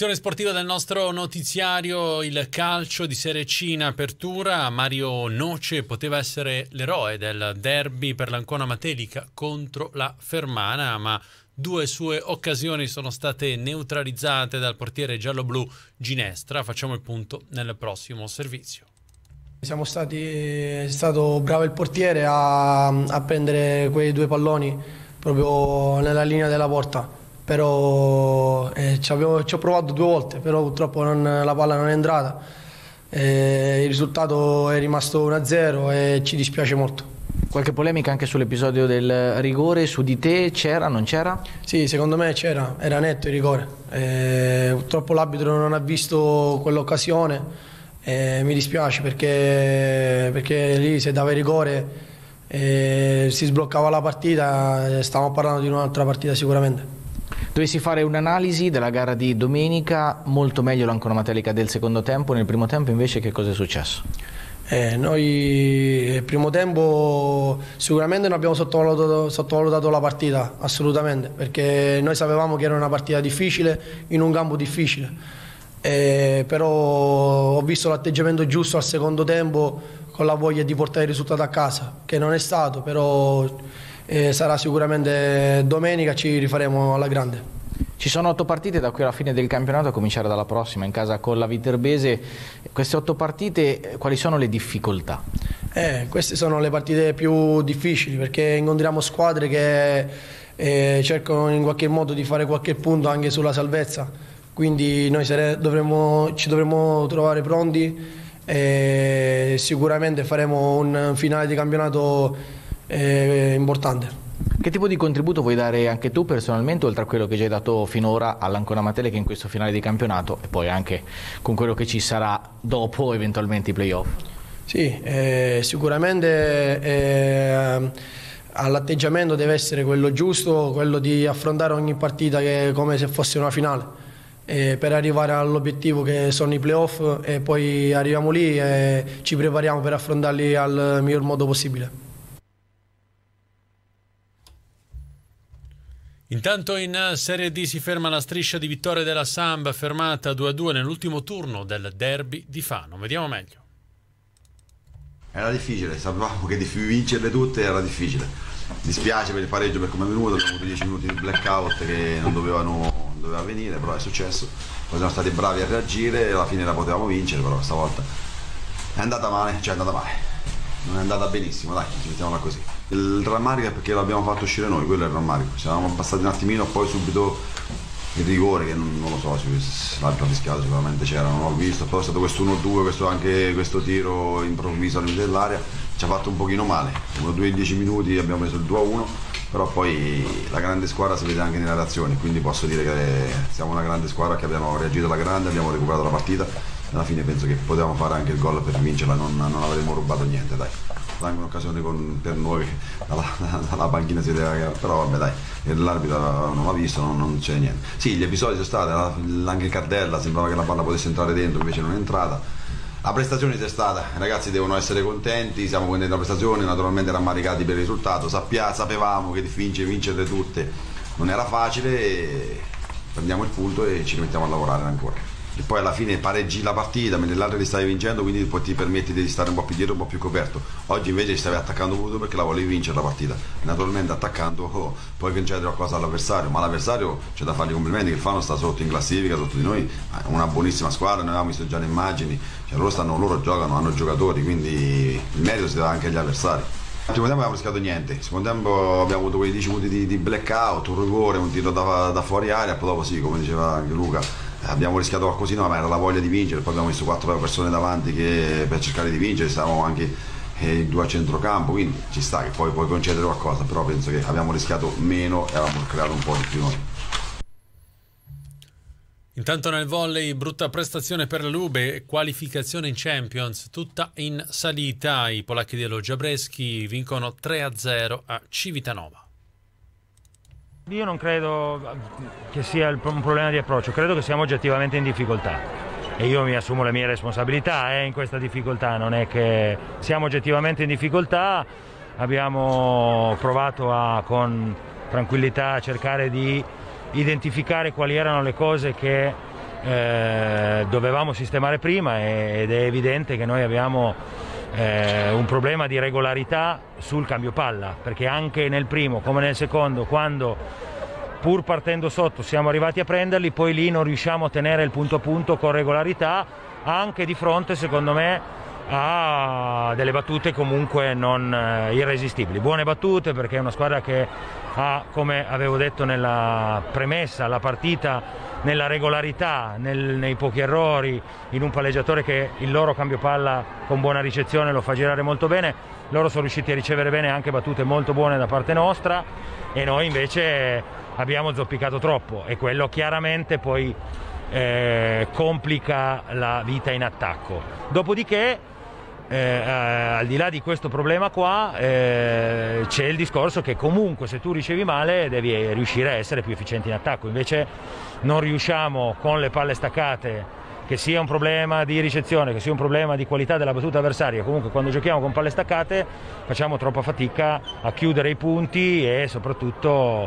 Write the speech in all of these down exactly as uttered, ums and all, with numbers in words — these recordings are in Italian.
Sezione sportiva del nostro notiziario, il calcio di Serie C in apertura. Mario Noce poteva essere l'eroe del derby per l'Ancona Matelica contro la Fermana, ma due sue occasioni sono state neutralizzate dal portiere giallo-blu Ginestra. Facciamo il punto nel prossimo servizio. Siamo stati, è stato bravo il portiere a, a prendere quei due palloni proprio nella linea della porta, però eh, ci, avevo, ci ho provato due volte, però purtroppo non, la palla non è entrata, eh, il risultato è rimasto uno a zero e ci dispiace molto. Qualche polemica anche sull'episodio del rigore, su di te c'era, non c'era? Sì, secondo me c'era, era netto il rigore, eh, purtroppo l'arbitro non ha visto quell'occasione. Eh, mi dispiace perché, perché lì se dava il rigore eh, si sbloccava la partita, eh, stavamo parlando di un'altra partita sicuramente. Dovessi fare un'analisi della gara di domenica, molto meglio l'Ancona Matelica del secondo tempo, nel primo tempo invece che cosa è successo? Eh, noi nel primo tempo sicuramente non abbiamo sottovalutato, sottovalutato la partita, assolutamente, perché noi sapevamo che era una partita difficile in un campo difficile. Eh, però ho visto l'atteggiamento giusto al secondo tempo con la voglia di portare il risultato a casa, che non è stato, però eh, sarà sicuramente domenica, ci rifaremo alla grande. Ci sono otto partite da qui alla fine del campionato, a cominciare dalla prossima in casa con la Viterbese. Queste otto partite, quali sono le difficoltà? Eh, queste sono le partite più difficili perché incontriamo squadre che eh, cercano in qualche modo di fare qualche punto anche sulla salvezza. Quindi noi dovremo, ci dovremo trovare pronti e sicuramente faremo un finale di campionato eh, importante. Che tipo di contributo vuoi dare anche tu personalmente, oltre a quello che già hai dato finora all'Ancona Matelica in questo finale di campionato e poi anche con quello che ci sarà dopo eventualmente i playoff? Sì, eh, sicuramente eh, l'atteggiamento deve essere quello giusto, quello di affrontare ogni partita che, come se fosse una finale. Eh, per arrivare all'obiettivo che sono i playoff e poi arriviamo lì e ci prepariamo per affrontarli al miglior modo possibile. Intanto in Serie D si ferma la striscia di vittorie della Samb, fermata due a due nell'ultimo turno del derby di Fano. Vediamo meglio. Era difficile, sapevamo che di vincerle tutte era difficile. Dispiace per il pareggio per come è venuto, abbiamo avuto dieci minuti di blackout che non dovevano doveva venire, però è successo. Poi siamo stati bravi a reagire e alla fine la potevamo vincere, però stavolta è andata male, cioè è andata male, non è andata benissimo, dai, ci mettiamola così. Il rammarico è perché l'abbiamo fatto uscire noi, quello è il rammarico, ci eravamo abbassati un attimino, poi subito il rigore che non, non lo so, l'arbitro ha fischiato, sicuramente c'era, non l'ho visto, poi è stato questo uno due, questo, anche questo tiro improvviso al limite dell'area, ci ha fatto un pochino male, uno due in dieci minuti abbiamo preso il due a uno. Però poi la grande squadra si vede anche nelle reazioni, quindi posso dire che siamo una grande squadra, che abbiamo reagito alla grande, abbiamo recuperato la partita, alla fine penso che potevamo fare anche il gol per vincerla, non, non avremmo rubato niente, dai. Anche un'occasione per noi, dalla, dalla panchina si vedeva che, però vabbè dai, l'arbitro non l'ha visto, non, non c'è niente. Sì, gli episodi sono stati, anche Cardella, sembrava che la palla potesse entrare dentro, invece non è entrata. La prestazione c'è stata, i ragazzi devono essere contenti, siamo contenti della prestazione, naturalmente rammaricati per il risultato, Sappia, sapevamo che vincere, vincerle tutte non era facile, e prendiamo il punto e ci rimettiamo a lavorare ancora. E poi alla fine pareggi la partita, mentre l'altro li stavi vincendo, quindi poi ti permetti di stare un po' più dietro, un po' più coperto. Oggi invece ci stavi attaccando voluto perché la volevi vincere la partita. Naturalmente attaccando oh, puoi concedere qualcosa all'avversario, ma l'avversario c'è da fargli complimenti, che il Fano sta sotto in classifica, sotto di noi, è una buonissima squadra, noi avevamo visto già le immagini, cioè loro, stanno, loro giocano, hanno giocatori, quindi il merito si dà anche agli avversari. Al primo tempo abbiamo rischiato niente, al secondo tempo abbiamo avuto quei dieci minuti di, di blackout, un rigore, un tiro da, da fuori aria, poi dopo sì, come diceva anche Luca, abbiamo rischiato qualcosina, ma era la voglia di vincere, poi abbiamo visto quattro persone davanti che per cercare di vincere, stavamo anche eh, due a centrocampo, quindi ci sta che poi puoi concedere qualcosa, però penso che abbiamo rischiato meno e avevamo creato un po' di più noi. Intanto nel volley, brutta prestazione per la Lube, qualificazione in Champions, tutta in salita. I polacchi dello Giabreschi vincono tre a zero a Civitanova. Io non credo che sia un problema di approccio, credo che siamo oggettivamente in difficoltà e io mi assumo le mie responsabilità eh, in questa difficoltà, non è che siamo oggettivamente in difficoltà, abbiamo provato a con tranquillità a cercare di identificare quali erano le cose che eh, dovevamo sistemare prima, ed è evidente che noi abbiamo eh, un problema di regolarità sul cambio palla, perché anche nel primo come nel secondo, quando pur partendo sotto siamo arrivati a prenderli, poi lì non riusciamo a tenere il punto a punto con regolarità, anche di fronte secondo me ha delle battute comunque non eh, irresistibili, buone battute, perché è una squadra che ha, come avevo detto nella premessa, la partita nella regolarità, nel, nei pochi errori, in un palleggiatore che il loro cambio palla con buona ricezione lo fa girare molto bene. Loro sono riusciti a ricevere bene anche battute molto buone da parte nostra, e noi invece abbiamo zoppicato troppo, e quello chiaramente poi eh, complica la vita in attacco. Dopodiché Eh, eh, al di là di questo problema qua eh, c'è il discorso che comunque se tu ricevi male devi riuscire a essere più efficienti in attacco, invece non riusciamo con le palle staccate, che sia un problema di ricezione, che sia un problema di qualità della battuta avversaria, comunque quando giochiamo con palle staccate facciamo troppa fatica a chiudere i punti e soprattutto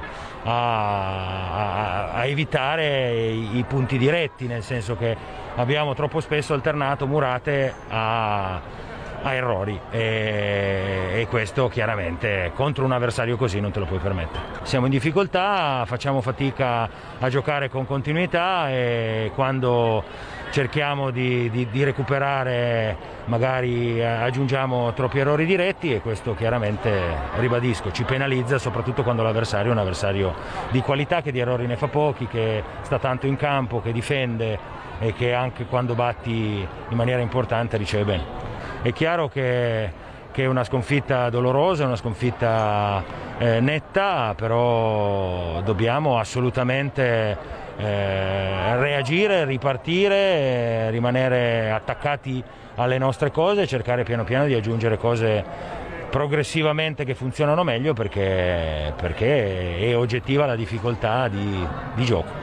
a, a, a evitare i, i punti diretti, nel senso che abbiamo troppo spesso alternato murate a a errori, e, e questo chiaramente contro un avversario così non te lo puoi permettere. Siamo in difficoltà, facciamo fatica a giocare con continuità, e quando cerchiamo di, di, di recuperare magari aggiungiamo troppi errori diretti, e questo chiaramente, ribadisco, ci penalizza, soprattutto quando l'avversario è un avversario di qualità, che di errori ne fa pochi, che sta tanto in campo, che difende e che anche quando batti in maniera importante riceve bene. È chiaro che, che è una sconfitta dolorosa, una sconfitta eh, netta, però dobbiamo assolutamente eh, reagire, ripartire, eh, rimanere attaccati alle nostre cose e cercare piano piano di aggiungere cose progressivamente che funzionano meglio, perché, perché è oggettiva la difficoltà di, di gioco.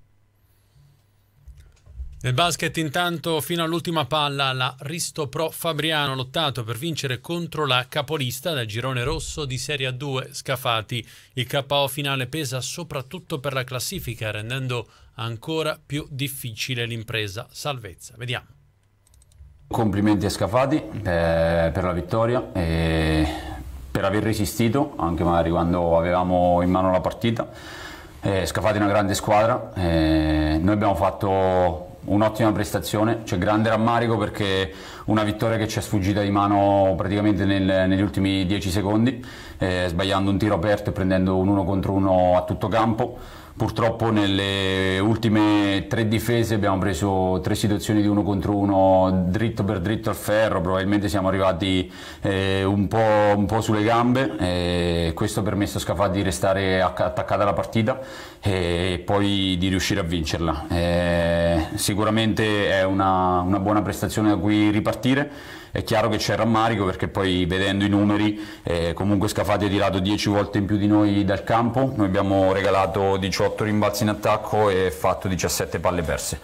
Nel basket intanto fino all'ultima palla la Risto Pro Fabriano ha lottato per vincere contro la capolista del girone rosso di Serie A due Scafati. Il K O finale pesa soprattutto per la classifica, rendendo ancora più difficile l'impresa salvezza. Vediamo. Complimenti a Scafati eh, per la vittoria e per aver resistito anche magari quando avevamo in mano la partita. Eh, Scafati è una grande squadra, eh, noi abbiamo fatto un'ottima prestazione, c'è grande rammarico perché una vittoria che ci è sfuggita di mano praticamente nel, negli ultimi dieci secondi, eh, sbagliando un tiro aperto e prendendo un uno contro uno a tutto campo. Purtroppo nelle ultime tre difese abbiamo preso tre situazioni di uno contro uno dritto per dritto al ferro, probabilmente siamo arrivati eh, un po', un po' sulle gambe, e questo ha permesso a Scafati di restare attaccata alla partita e poi di riuscire a vincerla. Eh, sicuramente è una, una buona prestazione da cui ripartire. È chiaro che c'è rammarico perché poi vedendo i numeri eh, comunque Scafati ha tirato dieci volte in più di noi dal campo, noi abbiamo regalato diciotto rimbalzi in attacco e fatto diciassette palle perse.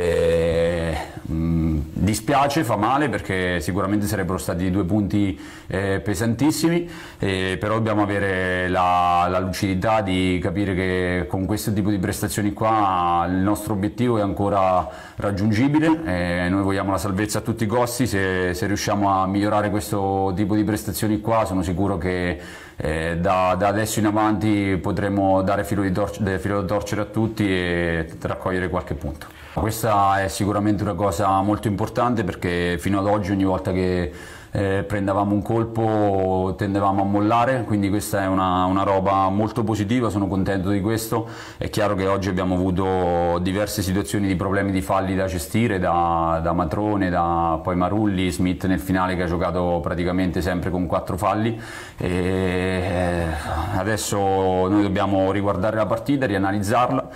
Eh, mh, dispiace, fa male perché sicuramente sarebbero stati due punti eh, pesantissimi, eh, però dobbiamo avere la, la lucidità di capire che con questo tipo di prestazioni qua il nostro obiettivo è ancora raggiungibile, eh, noi vogliamo la salvezza a tutti i costi. se, se riusciamo a migliorare questo tipo di prestazioni qua sono sicuro che eh, da, da adesso in avanti potremo dare filo di torcere, filo di torcere a tutti e raccogliere qualche punto. Questa è sicuramente una cosa molto importante perché fino ad oggi ogni volta che eh, prendevamo un colpo tendevamo a mollare, quindi questa è una, una roba molto positiva, sono contento di questo. È chiaro che oggi abbiamo avuto diverse situazioni di problemi di falli da gestire, da, da Matrone, da poi Marulli, Smith nel finale che ha giocato praticamente sempre con quattro falli, e adesso noi dobbiamo riguardare la partita, rianalizzarla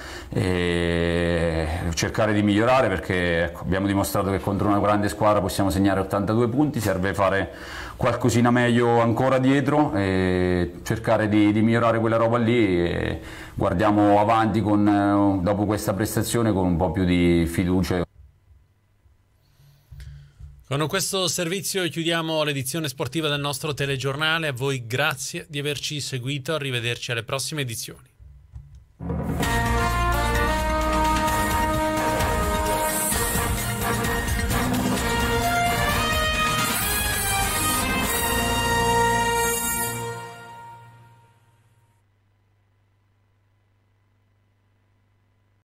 e cercare di migliorare perché ecco, abbiamo dimostrato che contro una grande squadra possiamo segnare ottantadue punti, serve fare qualcosina meglio ancora dietro e cercare di, di migliorare quella roba lì, e guardiamo avanti con, dopo questa prestazione con un po' più di fiducia. Con questo servizio chiudiamo l'edizione sportiva del nostro telegiornale. A voi grazie di averci seguito, arrivederci alle prossime edizioni.